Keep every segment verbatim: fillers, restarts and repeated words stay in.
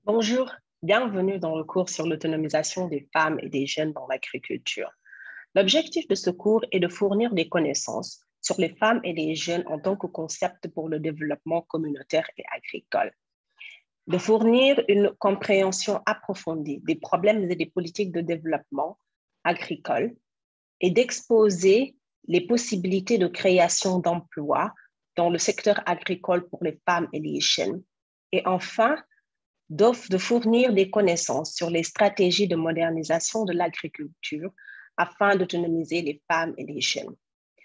Bonjour, bienvenue dans le cours sur l'autonomisation des femmes et des jeunes dans l'agriculture. L'objectif de ce cours est de fournir des connaissances sur les femmes et les jeunes en tant que concept pour le développement communautaire et agricole, de fournir une compréhension approfondie des problèmes et des politiques de développement agricole et d'exposer les possibilités de création d'emplois dans le secteur agricole pour les femmes et les jeunes. Et enfin, de fournir des connaissances sur les stratégies de modernisation de l'agriculture afin d'autonomiser les femmes et les jeunes.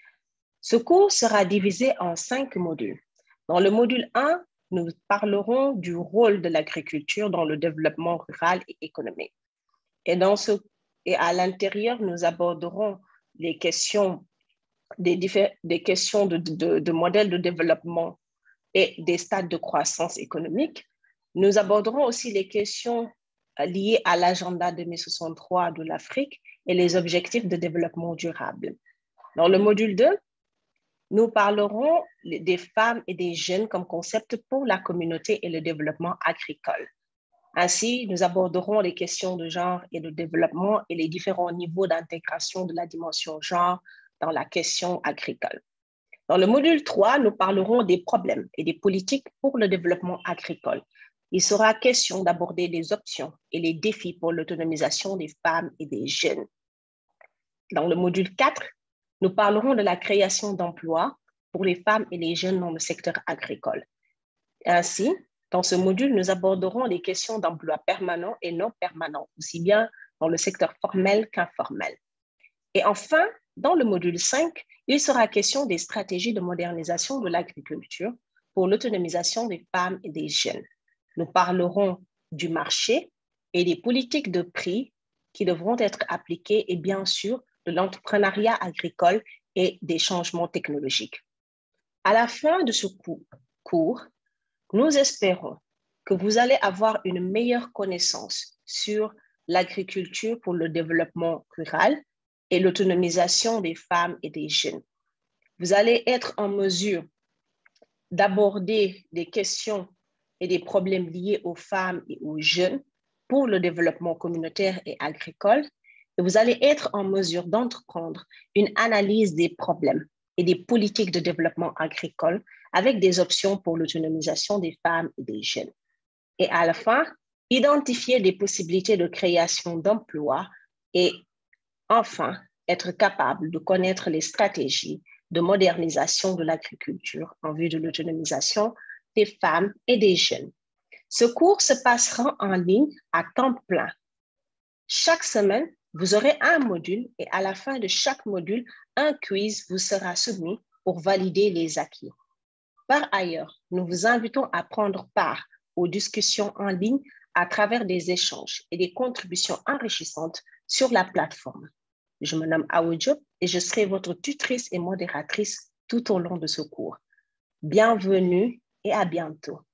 Ce cours sera divisé en cinq modules. Dans le module un, nous parlerons du rôle de l'agriculture dans le développement rural et économique. Et, dans ce, et à l'intérieur, nous aborderons les questions, des, des questions de, de, de modèles de développement et des stades de croissance économique. Nous aborderons aussi les questions liées à l'agenda deux mille soixante-trois de l'Afrique et les objectifs de développement durable. Dans le module deux, nous parlerons des femmes et des jeunes comme concept pour la communauté et le développement agricole. Ainsi, nous aborderons les questions de genre et de développement et les différents niveaux d'intégration de la dimension genre dans la question agricole. Dans le module trois, nous parlerons des problèmes et des politiques pour le développement agricole. Il sera question d'aborder les options et les défis pour l'autonomisation des femmes et des jeunes. Dans le module quatre, nous parlerons de la création d'emplois pour les femmes et les jeunes dans le secteur agricole. Ainsi, dans ce module, nous aborderons les questions d'emplois permanents et non permanents, aussi bien dans le secteur formel qu'informel. Et enfin, dans le module cinq, il sera question des stratégies de modernisation de l'agriculture pour l'autonomisation des femmes et des jeunes. Nous parlerons du marché et des politiques de prix qui devront être appliquées et bien sûr de l'entrepreneuriat agricole et des changements technologiques. À la fin de ce cours, nous espérons que vous allez avoir une meilleure connaissance sur l'agriculture pour le développement rural et l'autonomisation des femmes et des jeunes. Vous allez être en mesure d'aborder des questions et des problèmes liés aux femmes et aux jeunes pour le développement communautaire et agricole. Et vous allez être en mesure d'entreprendre une analyse des problèmes et des politiques de développement agricole avec des options pour l'autonomisation des femmes et des jeunes. Et à la fin, identifier des possibilités de création d'emplois et enfin, être capable de connaître les stratégies de modernisation de l'agriculture en vue de l'autonomisation des femmes et des jeunes. Ce cours se passera en ligne à temps plein. Chaque semaine, vous aurez un module et à la fin de chaque module, un quiz vous sera soumis pour valider les acquis. Par ailleurs, nous vous invitons à prendre part aux discussions en ligne à travers des échanges et des contributions enrichissantes sur la plateforme. Je me nomme Awa Diop et je serai votre tutrice et modératrice tout au long de ce cours. Bienvenue et à bientôt.